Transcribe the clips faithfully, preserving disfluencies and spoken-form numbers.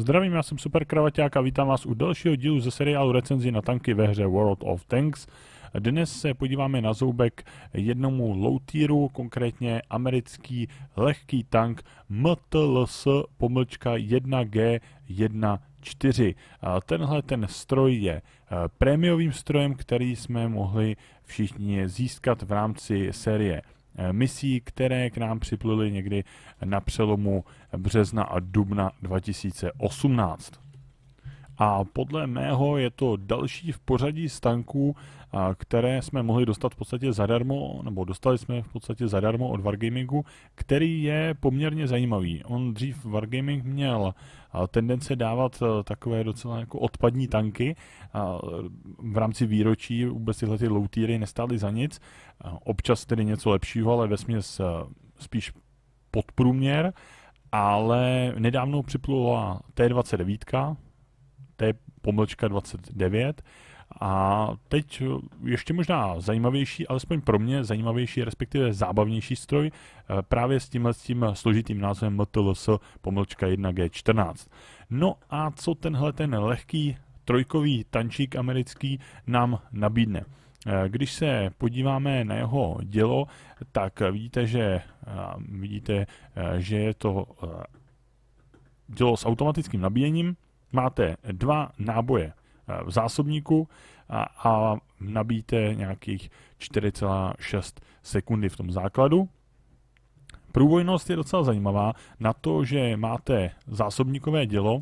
Zdravím, já jsem Super Kravaťák a vítám vás u dalšího dílu ze seriálu recenzí na tanky ve hře World of Tanks. Dnes se podíváme na zoubek jednomu low tieru, konkrétně americký lehký tank M T L S pomlčka jedna G jedna čtyři. Tenhle ten stroj je prémiovým strojem, který jsme mohli všichni získat v rámci série misí, které k nám připlyly někdy na přelomu března a dubna dva tisíce osmnáct. A podle mého je to další v pořadí z tanků, které jsme mohli dostat v podstatě zadarmo, nebo dostali jsme v podstatě zadarmo od Wargamingu, který je poměrně zajímavý. On dřív Wargaming měl tendence dávat takové docela jako odpadní tanky. V rámci výročí vůbec tyhle ty low tiery nestály za nic. Občas tedy něco lepšího, ale vesměs spíš podprůměr. Ale nedávno připlula T dvacet devět, T pomlčka dvacet devět, a teď ještě možná zajímavější, alespoň pro mě zajímavější, respektive zábavnější stroj právě s tímhle s tím složitým názvem M T L S pomlčka jedna G čtrnáct. No a co tenhle ten lehký trojkový tančík americký nám nabídne? Když se podíváme na jeho dělo, tak vidíte, že, vidíte, že je to dělo s automatickým nabíjením. Máte dva náboje v zásobníku a, a nabíjíte nějakých čtyři celá šest sekundy v tom základu. Průbojnost je docela zajímavá. Na to, že máte zásobníkové dělo,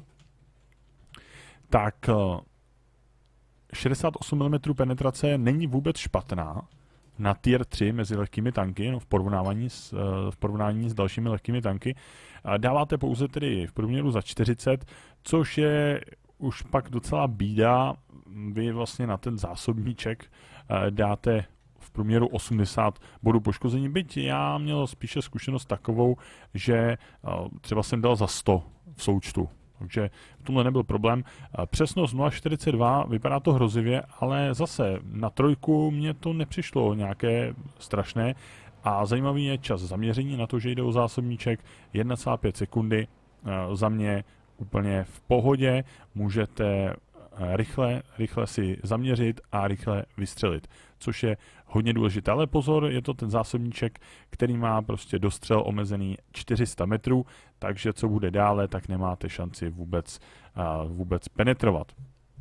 tak šedesát osm milimetrů penetrace není vůbec špatná na tier tři mezi lehkými tanky, no v, porovnání s, v porovnání s dalšími lehkými tanky. Dáváte pouze tedy v průměru za čtyřicet, což je už pak docela bída. Vy vlastně na ten zásobníček dáte v průměru osmdesát bodů poškození, byť já měl spíše zkušenost takovou, že třeba jsem dal za sto v součtu. Takže v tomhle nebyl problém. Přesnost nula celá čtyřicet dva, vypadá to hrozivě, ale zase na trojku mně to nepřišlo nějaké strašné. A zajímavý je čas zaměření na to, že jde o zásobníček jedna celá pět sekundy. Za mě úplně v pohodě, můžete rychle, rychle si zaměřit a rychle vystřelit, což je hodně důležité. Ale pozor, je to ten zásobníček, který má prostě dostřel omezený čtyři sta metrů, takže co bude dále, tak nemáte šanci vůbec, vůbec penetrovat.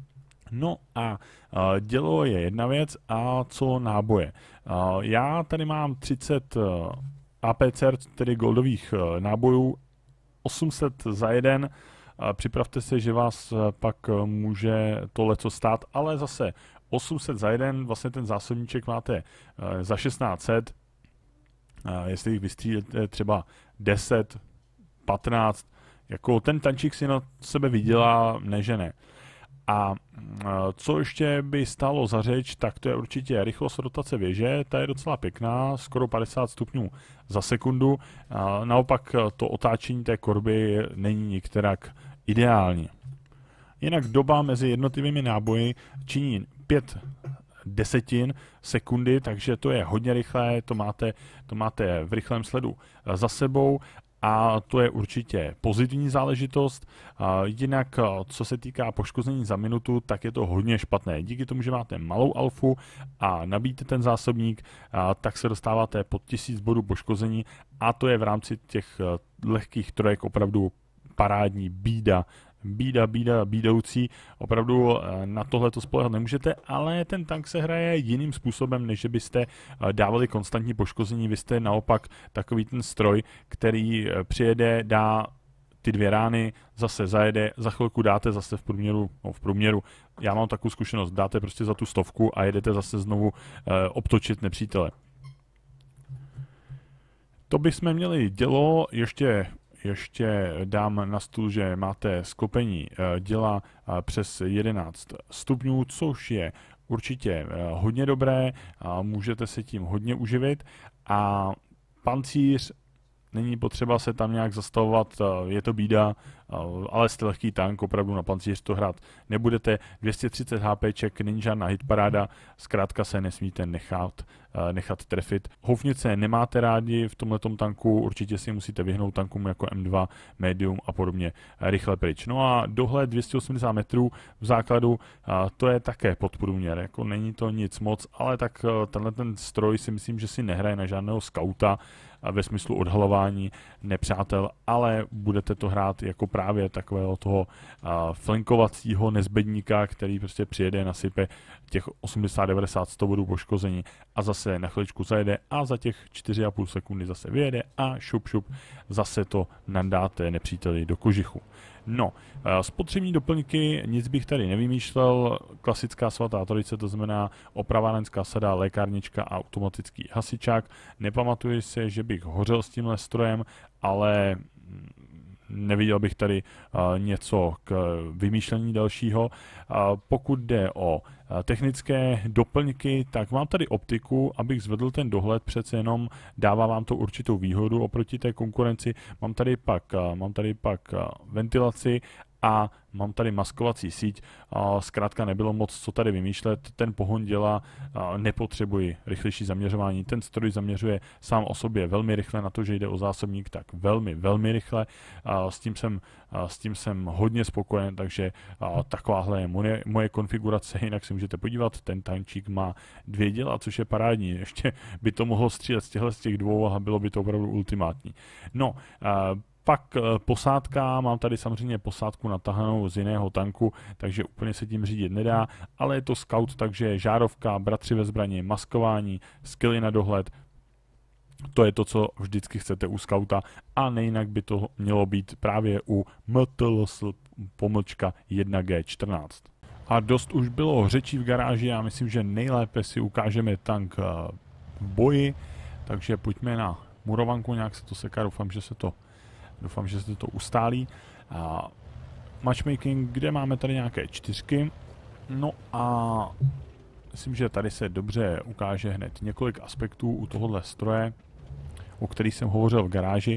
No a dělo je jedna věc, a co náboje. Já tady mám třicet A P C R, tedy goldových nábojů, osm set za jeden. Připravte se, že vás pak může tohle co stát, ale zase osm set za jeden, vlastně ten zásobníček máte za šestnáct set. Jestli jich vystřílíte třeba deset, patnáct, jako ten tančík si na sebe vydělá, ne že ne. A co ještě by stálo za řeč, tak to je určitě rychlost rotace věže, ta je docela pěkná, skoro padesát stupňů za sekundu. Naopak to otáčení té korby není nikterak ideální. Jinak doba mezi jednotlivými náboji činí pět desetin sekundy, takže to je hodně rychlé, to máte, to máte v rychlém sledu za sebou. A to je určitě pozitivní záležitost. Jinak, co se týká poškození za minutu, tak je to hodně špatné. Díky tomu, že máte malou alfu a nabíjíte ten zásobník, tak se dostáváte pod tisíc bodů poškození, a to je v rámci těch lehkých trojek opravdu parádní bída. Bída, bída, bídoucí, opravdu na tohle to spoléhat nemůžete, ale ten tank se hraje jiným způsobem, než že byste dávali konstantní poškození. Vy jste naopak takový ten stroj, který přijede, dá ty dvě rány, zase zajede, za chvilku dáte zase v průměru, no v průměru, já mám takovou zkušenost, dáte prostě za tu stovku a jedete zase znovu e, obtočit nepřítele. To bychom měli dělo, ještě Ještě dám na stůl, že máte sklopení děla přes jedenáct stupňů, což je určitě hodně dobré, můžete se tím hodně uživit. A pancíř, není potřeba se tam nějak zastavovat, je to bída, ale jste lehký tank, opravdu na pancíř to hrát nebudete. dvě stě třicet HPček není žádná hitparáda, zkrátka se nesmíte nechat, nechat trefit. Houfnice nemáte rádi v tomhletom tanku, určitě si musíte vyhnout tankům jako M dva, Medium a podobně rychle pryč. No a dohled dvě stě osmdesát metrů v základu, to je také podprůměr, jako není to nic moc, ale tak tenhle ten stroj si myslím, že si nehraje na žádného skauta ve smyslu odhalování nepřátel, ale budete to hrát jako právě takového toho flankovacího nezbedníka, který prostě přijede, nasype těch osmdesát, devadesát, sto bodů poškození a zase na chviličku zajede a za těch čtyři a půl sekundy zase vyjede a šup šup zase to nadáte nepříteli do kožichu. No, spotřební doplňky, nic bych tady nevymýšlel, klasická svatá trojice, to znamená opravárenská sada, lékárnička a automatický hasičák. Nepamatuji se, že bych hořel s tímhle strojem, ale neviděl bych tady uh, něco k vymýšlení dalšího. Uh, pokud jde o uh, technické doplňky, tak mám tady optiku, abych zvedl ten dohled, přece jenom dává vám to určitou výhodu oproti té konkurenci. Mám tady pak, uh, mám tady pak uh, ventilaci a mám tady maskovací síť, zkrátka nebylo moc co tady vymýšlet, ten pohon dělá, nepotřebuji rychlejší zaměřování, ten stroj zaměřuje sám o sobě velmi rychle, na to, že jde o zásobník, tak velmi, velmi rychle, s tím jsem, s tím jsem hodně spokojen, takže takováhle je moje, moje konfigurace, jinak si můžete podívat, ten tančík má dvě děla, což je parádní, ještě by to mohlo střílet z těchto z těch dvou a bylo by to opravdu ultimátní. No, pak posádka, mám tady samozřejmě posádku natahanou z jiného tanku, takže úplně se tím řídit nedá, ale je to scout, takže žárovka, bratři ve zbraně, maskování, skilly na dohled, to je to, co vždycky chcete u skauta a nejinak by to mělo být právě u M T L S pomlčka jedna G čtrnáct. A dost už bylo řečí v garáži, já myslím, že nejlépe si ukážeme tank v boji, takže pojďme na murovanku, nějak se to seká, doufám, že se to Doufám, že se to ustálí. A matchmaking, kde máme tady nějaké čtyřky. No a myslím, že tady se dobře ukáže hned několik aspektů u tohohle stroje, o kterých jsem hovořil v garáži.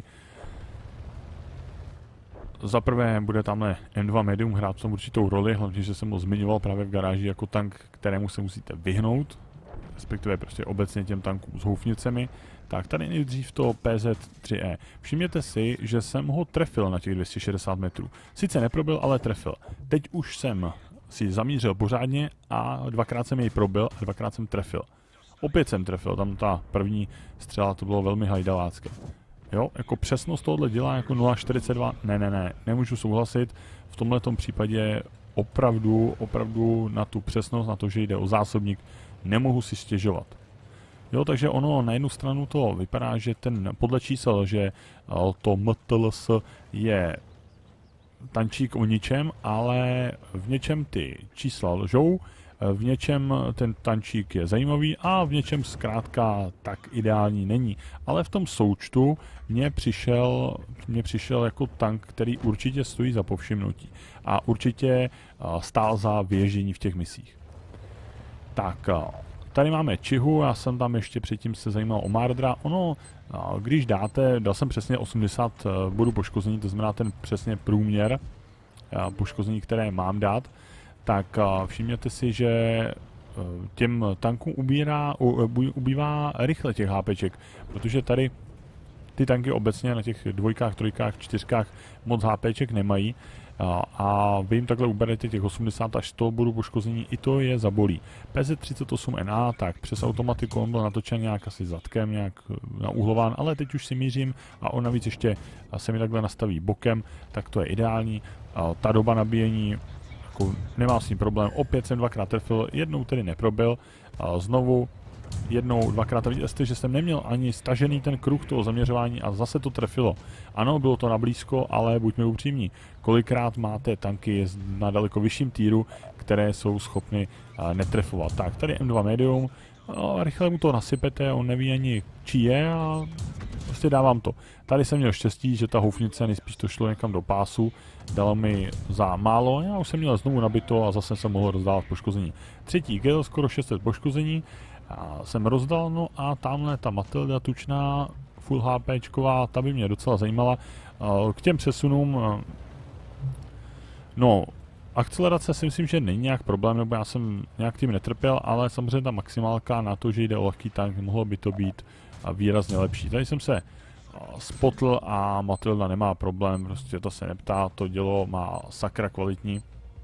Za prvé bude tamhle M dva Medium hrát v tom určitou roli, hlavně, že jsem ho zmiňoval právě v garáži jako tank, kterému se musíte vyhnout, respektive prostě obecně těm tankům s houfnicemi. Tak tady nejdřív to P Z tři E. Všimněte si, že jsem ho trefil na těch dvě stě šedesát metrů. Sice neprobil, ale trefil. Teď už jsem si zamířil pořádně a dvakrát jsem jej probil a dvakrát jsem trefil. Opět jsem trefil, tam ta první střela, to bylo velmi hajdalácké. Jo, jako přesnost tohle dělá jako nula čtyřicet dva, ne, ne, ne, nemůžu souhlasit. V tomhletom případě opravdu, opravdu na tu přesnost, na to, že jde o zásobník, nemohu si stěžovat. Jo, takže ono na jednu stranu to vypadá, že ten podle čísel, že to M T L S je tančík o ničem, ale v něčem ty čísla lžou, v něčem ten tančík je zajímavý a v něčem zkrátka tak ideální není. Ale v tom součtu mně přišel, mně přišel jako tank, který určitě stojí za povšimnutí a určitě stál za vyježdění v těch misích. Tak, tady máme Čihu, já jsem tam ještě předtím se zajímal o Mardra. Ono, když dáte, dal jsem přesně osmdesát bodů poškození, to znamená ten přesně průměr poškození, které mám dát, tak všimněte si, že těm tankům ubírá, ubývá rychle těch HPček, protože tady ty tanky obecně na těch dvojkách, trojkách, čtyřkách moc HPček nemají. A vy jim takhle uberete těch osmdesát až sto bodů poškození, i to je zabolí. P Z třicet osm N A, tak přes automatiku on byl natočen nějak asi zadkem, nějak naúhlován, ale teď už si mířím a on navíc ještě se mi takhle nastaví bokem, tak to je ideální. Ta doba nabíjení, jako nemám s tím problém, opět jsem dvakrát trefil, jednou tedy neprobil, znovu jednou, dvakrát, a vidíte, že jsem neměl ani stažený ten kruh toho zaměřování a zase to trefilo. Ano, bylo to na blízko, ale buďme upřímní, kolikrát máte tanky na daleko vyšším týru, které jsou schopny netrefovat. Tak, tady M dva Medium, rychle mu to nasypete, on neví ani čí je a prostě dávám to. Tady jsem měl štěstí, že ta houfnice nejspíš to šlo někam do pásu, dalo mi za málo, já už jsem měl znovu nabito a zase jsem mohl rozdávat poškození. Třetí kill, skoro šest set poškození, a jsem rozdal, no a tamhle ta Matilda tučná, full HPčková, ta by mě docela zajímala. K těm přesunům No, akcelerace si myslím, že není nějak problém, nebo já jsem nějak tím netrpěl, ale samozřejmě ta maximálka na to, že jde o lehký tank, mohlo by to být výrazně lepší. Tady jsem se spotl a Matilda nemá problém, prostě to se neptá, to dělo má sakra kvalitní.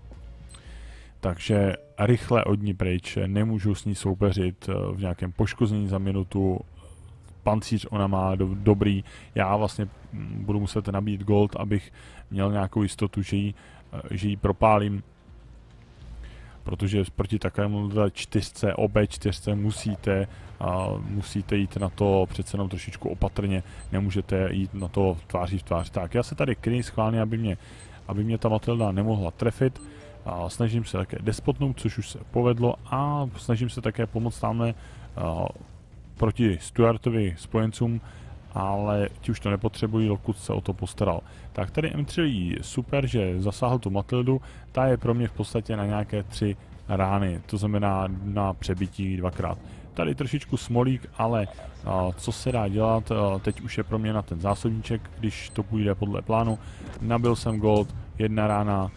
Takže rychle od ní pryč, nemůžu s ní soupeřit v nějakém poškození za minutu. Pancíř ona má do, dobrý, já vlastně budu muset nabít gold, abych měl nějakou jistotu, že ji, že ji propálím. Protože proti takovému čtyřce, O B čtyřce musíte, uh, musíte jít na to přece jenom trošičku opatrně, nemůžete jít na to tváří v tvář. Tak, já se tady kryji schválně, aby mě, aby mě ta Matilda nemohla trefit. Uh, snažím se také despotnout, což už se povedlo, a snažím se také pomoct tamhle uh, proti Stuartovi spojencům, ale ti už to nepotřebují, dokud se o to postaral. Tak tady M tři super, že zasáhl tu Matildu, ta je pro mě v podstatě na nějaké tři rány, to znamená na přebití dvakrát. Tady trošičku smolík, ale a, co se dá dělat, a, teď už je pro mě na ten zásobníček, když to půjde podle plánu. Nabil jsem gold, jedna rána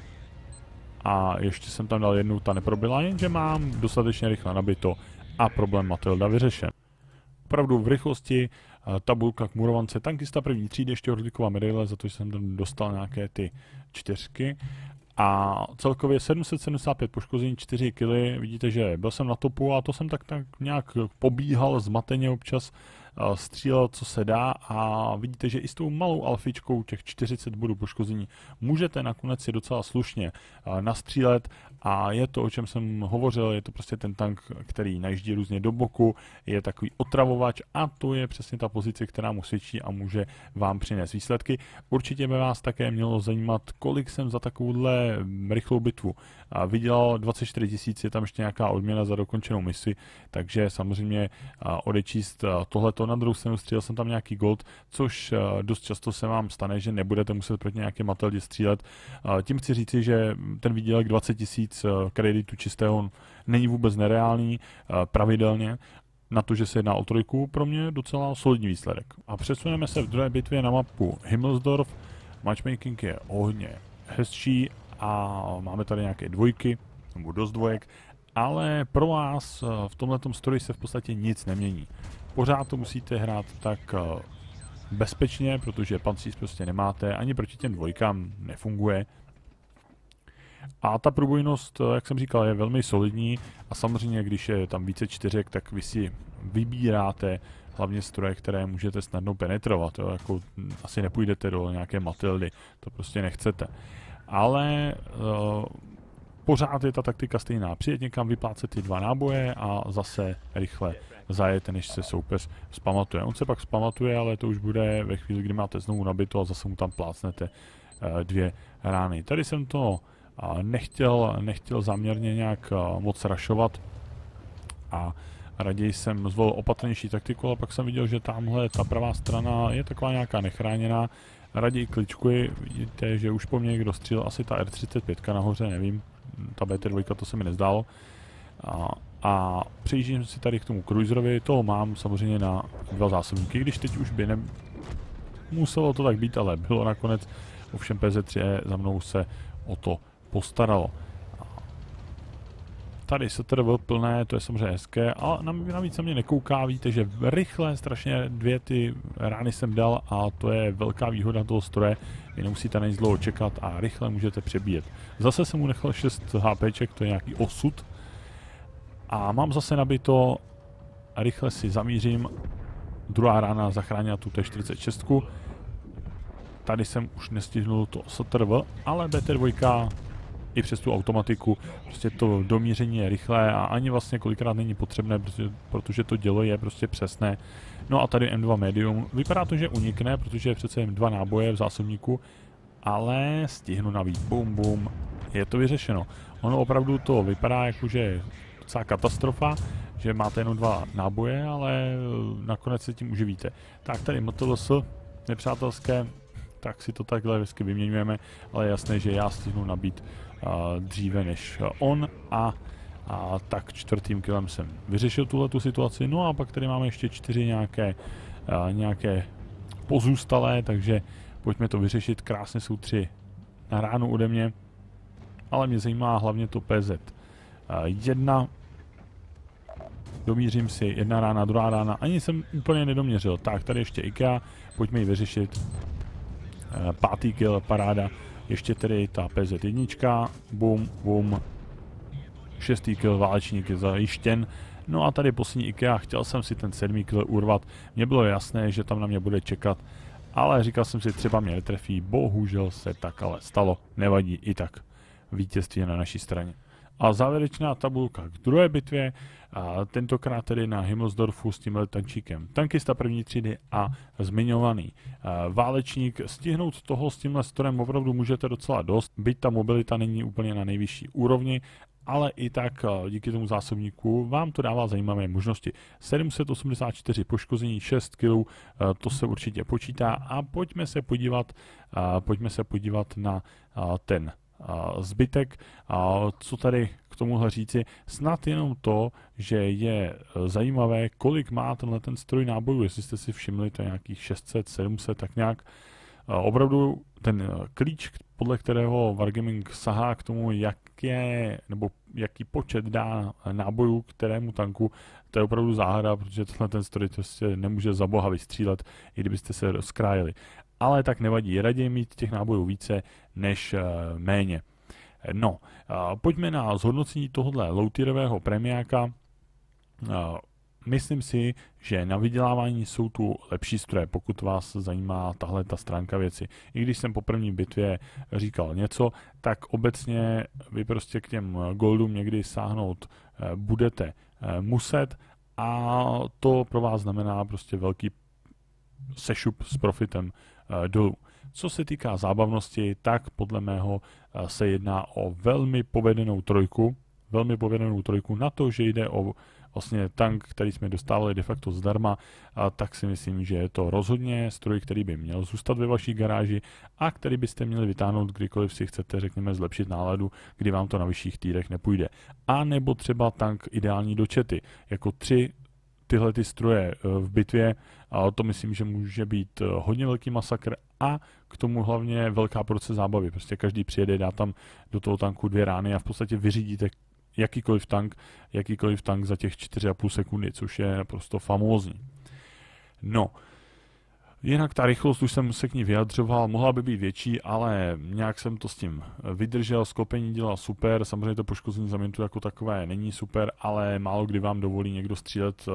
a ještě jsem tam dal jednu, ta neprobila, jenže mám dostatečně rychle nabito a problém Matilda vyřešen. Opravdu v rychlosti, tabulka k murovance, tankista první třídy, ještě Hordlíková medaile, za to, že jsem tam dostal nějaké ty čtyřky. A celkově sedm set sedmdesát pět poškození, čtyři kily, vidíte, že byl jsem na topu a to jsem tak, tak nějak pobíhal zmateně občas, střílel, co se dá, a vidíte, že i s tou malou alfičkou těch čtyřicet bodů poškození můžete nakonec si docela slušně nastřílet, a je to, o čem jsem hovořil, je to prostě ten tank, který najíždí různě do boku, je takový otravovač, a to je přesně ta pozice, která mu svědčí a může vám přinést výsledky. Určitě by vás také mělo zajímat, kolik jsem za takovouhle rychlou bitvu vydělal. dvacet čtyři tisíc, je tam ještě nějaká odměna za dokončenou misi, takže samozřejmě odečíst tohleto. Na druhou stranu střílel jsem tam nějaký gold, což dost často se vám stane, že nebudete muset proti nějaké Matildě střílet. Tím chci říci, že ten výdělek dvacet tisíc kreditu čistého není vůbec nereálný pravidelně. Na to, že se jedná o trojku, pro mě docela solidní výsledek. A přesuneme se v druhé bitvě na mapu Himmelsdorf. Matchmaking je hodně hezčí a máme tady nějaké dvojky, nebo dost dvojek, ale pro vás v tomhletom story se v podstatě nic nemění. Pořád to musíte hrát tak bezpečně, protože pancíř prostě nemáte, ani proti těm dvojkám nefunguje. A ta průbojnost, jak jsem říkal, je velmi solidní, a samozřejmě, když je tam více čtyřek, tak vy si vybíráte hlavně stroje, které můžete snadno penetrovat. Jo? Jako, asi nepůjdete do nějaké Matildy, to prostě nechcete. Ale uh, pořád je ta taktika stejná. Přijet někam, vyplácet ty dva náboje a zase rychle zajete, než se soupeř vzpamatuje. On se pak vzpamatuje, ale to už bude ve chvíli, kdy máte znovu nabito a zase mu tam plácnete uh, dvě rány. Tady jsem to uh, nechtěl, nechtěl záměrně nějak uh, moc rašovat a raději jsem zvolil opatrnější taktiku, ale pak jsem viděl, že tamhle ta pravá strana je taková nějaká nechráněná. Raději kličkuji, vidíte, že už po mně někdo střílel, asi ta R třicet pět nahoře, nevím, ta B T dva, to se mi nezdálo. A, a přejíždím si tady k tomu cruiserovi, toho mám samozřejmě na dva zásobníky, když teď už by ne... muselo to tak být, ale bylo nakonec, ovšem P Z tři E za mnou se o to postaralo. Tady se tedy bylo plné, to je samozřejmě hezké, ale navíc se mě nekouká, víte, že rychle strašně dvě ty rány jsem dal a to je velká výhoda toho stroje, vy nemusíte na nic dlouho čekat a rychle můžete přebíjet. Zase jsem mu nechal šest HPček, to je nějaký osud, a mám zase nabito, rychle si zamířím, druhá rána zachránila tu T čtyřicet šest, tady jsem už nestihnul to S T R V, ale B T dva i přes tu automatiku, prostě to domíření je rychlé a ani vlastně kolikrát není potřebné, protože, protože to dělo je prostě přesné. No a tady M dva Medium, vypadá to, že unikne, protože je přece jen dva náboje v zásobníku, ale stihnu nabít, bum bum, je to vyřešeno. Ono opravdu to vypadá jako, že je docela katastrofa, že máte jenom dva náboje, ale nakonec se tím uživíte. Tak tady M T L S, nepřátelské, tak si to takhle hezky vyměňujeme, ale je jasné, že já stihnu nabít uh, dříve než on a, a tak čtvrtým killem jsem vyřešil tuhletu situaci. No a pak tady máme ještě čtyři nějaké, uh, nějaké pozůstalé, takže pojďme to vyřešit. Krásně jsou tři na ránu ode mě. ale mě zajímá hlavně to P Z jedna. Domířím si, jedna rána, druhá rána, ani jsem úplně nedoměřil. Tak, tady ještě IKEA, pojďme ji vyřešit. Pátý kill, paráda. Ještě tedy ta P Z jedna, bum, bum. Šestý kill, válečník je zajištěn. No a tady poslední IKEA, chtěl jsem si ten sedmý kill urvat. Mně bylo jasné, že tam na mě bude čekat, ale říkal jsem si, třeba mě netrefí. Bohužel se tak ale stalo, nevadí, i tak vítězství je na naší straně. A závěrečná tabulka k druhé bitvě, a tentokrát tedy na Himmelsdorfu s tímhle tančíkem. Tankista první třídy a zmiňovaný a válečník. Stihnout toho s tímhle strojem opravdu můžete docela dost, byť ta mobilita není úplně na nejvyšší úrovni, ale i tak díky tomu zásobníku vám to dává zajímavé možnosti. sedm set osmdesát čtyři poškození, šest kilů, to se určitě počítá a pojďme se podívat, pojďme se podívat na ten zbytek. A co tady k tomuhle říci? Snad jenom to, že je zajímavé, kolik má tenhle ten stroj nábojů. Jestli jste si všimli, to je nějakých šest set, sedm set, tak nějak. Opravdu ten klíč, podle kterého Wargaming sahá k tomu, jak je, nebo jaký počet dá nábojů kterému tanku, to je opravdu záhada, protože tenhle ten stroj prostě nemůže za boha vystřílet, i kdybyste se rozkrájeli. Ale tak nevadí, raději mít těch nábojů více než uh, méně. No, uh, pojďme na zhodnocení tohohle low-tierového premiáka. Uh, myslím si, že na vydělávání jsou tu lepší stroje, pokud vás zajímá tahle ta stránka věci. I když jsem po první bitvě říkal něco, tak obecně vy prostě k těm goldům někdy sáhnout uh, budete uh, muset a to pro vás znamená prostě velký sešup s profitem uh, dolů. Co se týká zábavnosti, tak podle mého uh, se jedná o velmi povedenou trojku, velmi povedenou trojku na to, že jde o vlastně tank, který jsme dostávali de facto zdarma, a tak si myslím, že je to rozhodně stroj, který by měl zůstat ve vaší garáži a který byste měli vytáhnout, kdykoliv si chcete, řekněme, zlepšit náladu, kdy vám to na vyšších týrech nepůjde. A nebo třeba tank ideální do čety, jako tři tyhle ty stroje v bitvě, a to myslím, že může být hodně velký masakr a k tomu hlavně velká porce zábavy. Prostě každý přijede, dá tam do toho tanku dvě rány a v podstatě vyřídíte jakýkoliv tank, jakýkoliv tank za těch čtyři a půl sekundy, což je naprosto famózní. No, jinak ta rychlost, už jsem se k ní vyjadřoval, mohla by být větší, ale nějak jsem to s tím vydržel, sklopení dělá super, samozřejmě to poškození za minutu jako takové není super, ale málo kdy vám dovolí někdo střílet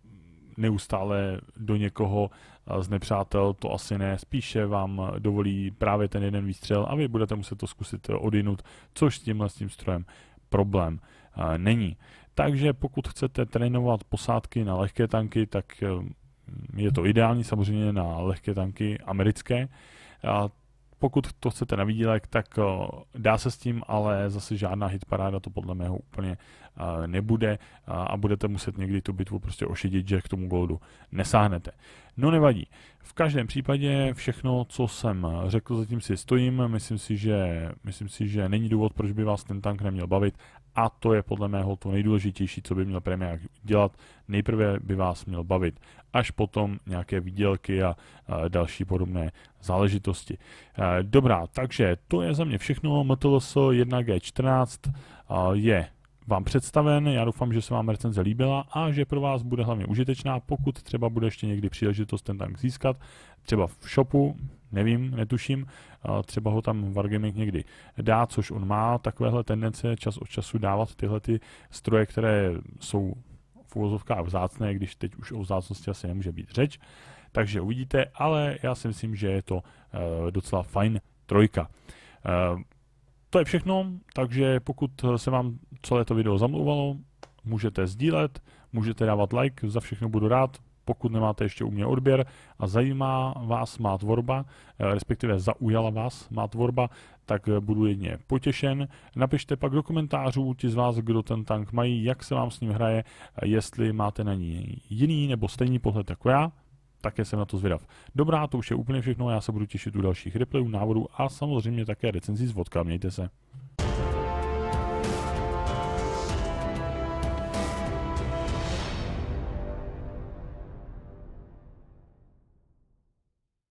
neustále do někoho z nepřátel, to asi ne, spíše vám dovolí právě ten jeden výstřel a vy budete muset to zkusit odinut, což s tímhle s tím strojem problém uh, není. Takže pokud chcete trénovat posádky na lehké tanky, tak uh, je to ideální samozřejmě na lehké tanky americké. Uh, pokud to chcete na výdělek, tak uh, dá se s tím, ale zase žádná hitparáda to podle mého úplně uh, nebude uh, a budete muset někdy tu bitvu prostě ošidit, že k tomu goldu nesáhnete. No nevadí. V každém případě všechno, co jsem řekl, zatím si stojím. Myslím si, že, myslím si, že není důvod, proč by vás ten tank neměl bavit a to je podle mého to nejdůležitější, co by měl premiák dělat. Nejprve by vás měl bavit, až potom nějaké výdělky a, a další podobné záležitosti. E, dobrá, takže to je za mě všechno. M T L S jedna G čtrnáct a, je vám představen, já doufám, že se vám recenze líbila a že pro vás bude hlavně užitečná, pokud třeba bude ještě někdy příležitost ten tank získat, třeba v shopu, nevím, netuším, třeba ho tam Wargaming někdy dá, což on má takovéhle tendence čas od času dávat tyhle ty stroje, které jsou v uvozovkách vzácné, když teď už o vzácnosti asi nemůže být řeč, takže uvidíte, ale já si myslím, že je to docela fajn trojka. To je všechno, takže pokud se vám celé to video zamlouvalo, můžete sdílet, můžete dávat like, za všechno budu rád. Pokud nemáte ještě u mě odběr a zajímá vás má tvorba, respektive zaujala vás má tvorba, tak budu jedně potěšen. Napište pak do komentářů ti z vás, kdo ten tank mají, jak se vám s ním hraje, jestli máte na ní jiný nebo stejný pohled jako já. Také jsem na to zvědav. Dobrá, to už je úplně všechno, já se budu těšit u dalších replayů, návodů a samozřejmě také recenzí z vodka. Mějte se.